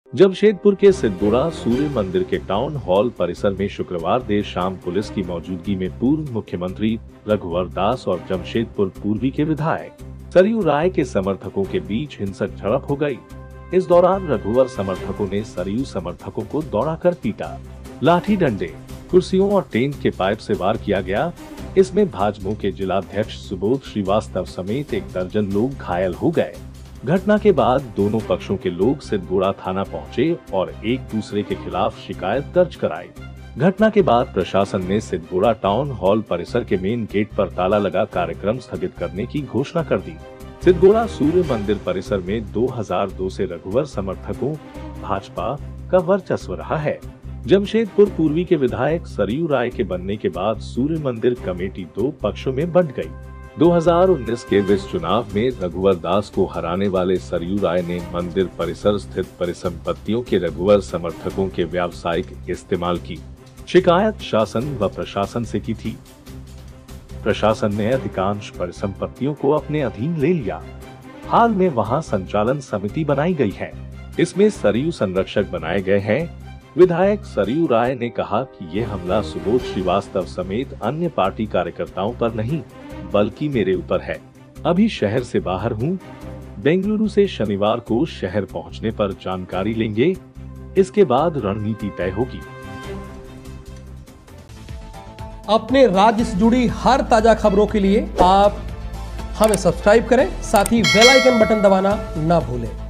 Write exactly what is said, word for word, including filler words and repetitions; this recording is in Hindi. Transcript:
जमशेदपुर के सिद्धगुड़ा सूर्य मंदिर के टाउन हॉल परिसर में शुक्रवार देर शाम पुलिस की मौजूदगी में पूर्व मुख्यमंत्री रघुवर दास और जमशेदपुर पूर्वी के विधायक सरयू राय के समर्थकों के बीच हिंसक झड़प हो गई। इस दौरान रघुवर समर्थकों ने सरयू समर्थकों को दौड़ाकर पीटा। लाठी डंडे, कुर्सियों और टेंट के पाइप से वार किया गया। इसमें भाजपा के जिलाध्यक्ष सुबोध श्रीवास्तव समेत एक दर्जन लोग घायल हो गए। घटना के बाद दोनों पक्षों के लोग सिद्धगुड़ा थाना पहुंचे और एक दूसरे के खिलाफ शिकायत दर्ज कराई। घटना के बाद प्रशासन ने सिद्धगुड़ा टाउन हॉल परिसर के मेन गेट पर ताला लगा कार्यक्रम स्थगित करने की घोषणा कर दी। सिद्धगुड़ा सूर्य मंदिर परिसर में दो हज़ार दो से रघुवर समर्थकों भाजपा का वर्चस्व रहा है। जमशेदपुर पूर्वी के विधायक सरयू राय के बनने के बाद सूर्य मंदिर कमेटी दो पक्षों में बंट गई। दो हज़ार उन्नीस के विस चुनाव में रघुवर दास को हराने वाले सरयू राय ने मंदिर परिसर स्थित परिसंपत्तियों के रघुवर समर्थकों के व्यावसायिक इस्तेमाल की शिकायत शासन व प्रशासन से की थी। प्रशासन ने अधिकांश परिसंपत्तियों को अपने अधीन ले लिया। हाल में वहां संचालन समिति बनाई गई है। इसमें सरयू संरक्षक बनाए गए हैं। विधायक सरयू राय ने कहा कि ये हमला सुबोध श्रीवास्तव समेत अन्य पार्टी कार्यकर्ताओं पर नहीं बल्कि मेरे ऊपर है। अभी शहर से बाहर हूँ। बेंगलुरु से शनिवार को शहर पहुँचने पर जानकारी लेंगे। इसके बाद रणनीति तय होगी। अपने राज्य से जुड़ी हर ताजा खबरों के लिए आप हमें सब्सक्राइब करें, साथ ही बेल आइकन बटन दबाना ना भूलें।